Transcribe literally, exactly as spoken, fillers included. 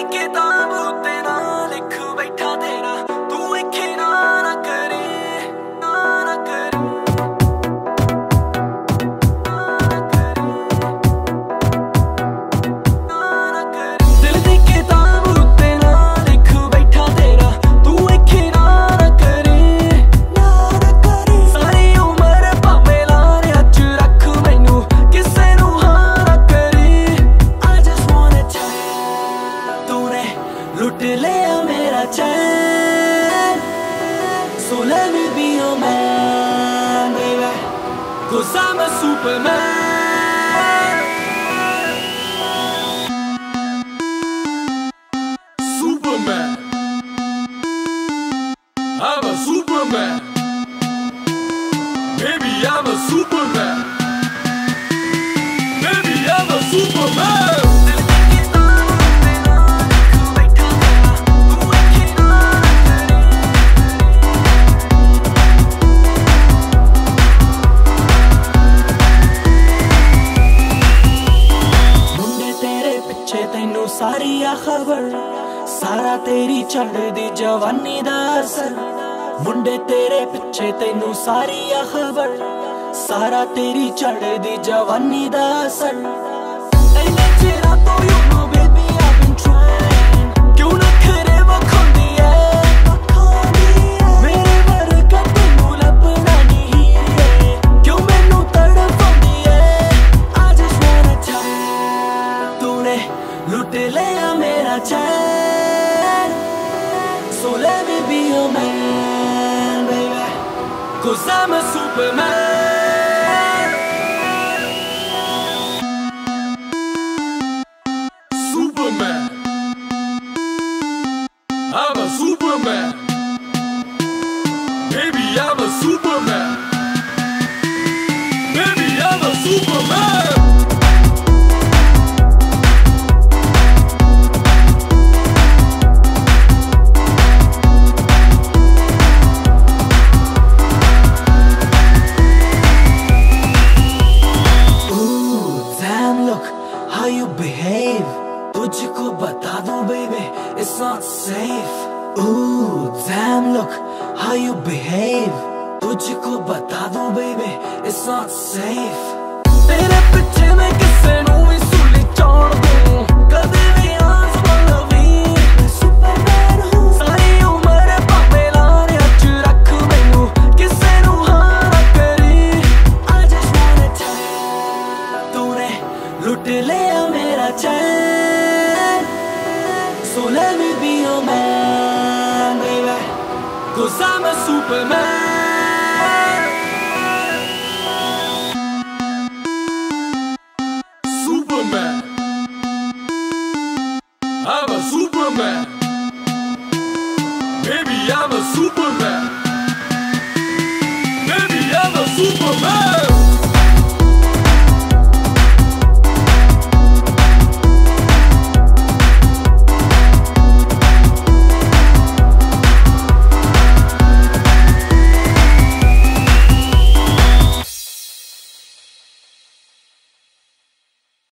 किताब उत्ते ना लिख बैठा तेरा तू इखे ना ना करे ना ना करे ना ना करे दिल दी किताब उत्ते ना लिख बैठा तेरा तू इखे ना ना करे ना ना करे सारी उम्र भावें लारे अच रख मैनू किसे नू हाँ ना करे I just wanna tell तूने लुट लिया मेरा चैन So let me be your man, baby Cause I'm a superman Superman I'm a superman Baby, I'm a superman Baby, I'm a superman तैनू सारी आ खबर सारा तेरी चढ़दी जवानी दा असर मुंडे तेरे पिछे तैनू सारी आ खबर सारा तेरी चढ़दी जवानी दा असर इन्ने चिरा तो you know baby I've been trying क्यों ना खरे वखांदी ऐ मेरे वर्गा तैनू लभना नहीं है क्यों मैनू तड़पांदी ऐ I just wanna tell तूने लुट लिया मेरा चैन So let me be your man, baby Cause I'm a superman Superman I'm a superman Baby, I'm a superman Baby, I'm a superman How you behave तुझको बता दूं baby it's not safe Ooh damn look how you behave तुझको बता दूं baby it's not safe तेरे पीछे मैं किसे नू भी सुली छोड़ दूं कदे भी आसमान लवी मैं सुपरमैन हूँ सारी उम्र भावें लारे अच रख मैनू किसे नू हाँ ना करे I just wanna tell तूने लुट लिया मेरा चैन So let me be your man, baby Cause I'm a superman Superman I'm a superman Baby, I'm a superman